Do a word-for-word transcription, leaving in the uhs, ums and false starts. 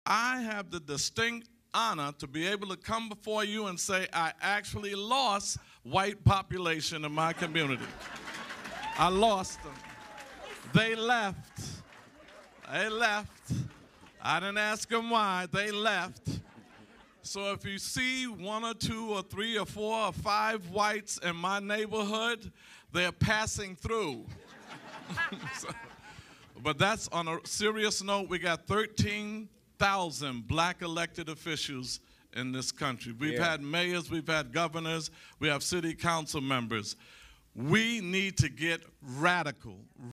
I have the distinct honor to be able to come before you and say I actually lost white population in my community. I lost them. They left. They left. I didn't ask them why. They left. So if you see one or two or three or four or five whites in my neighborhood, they're passing through. So, but that's on a serious note. We got thirteen thousand black elected officials in this country. We've yeah. had mayors, we've had governors, we have city council members. We need to get radical.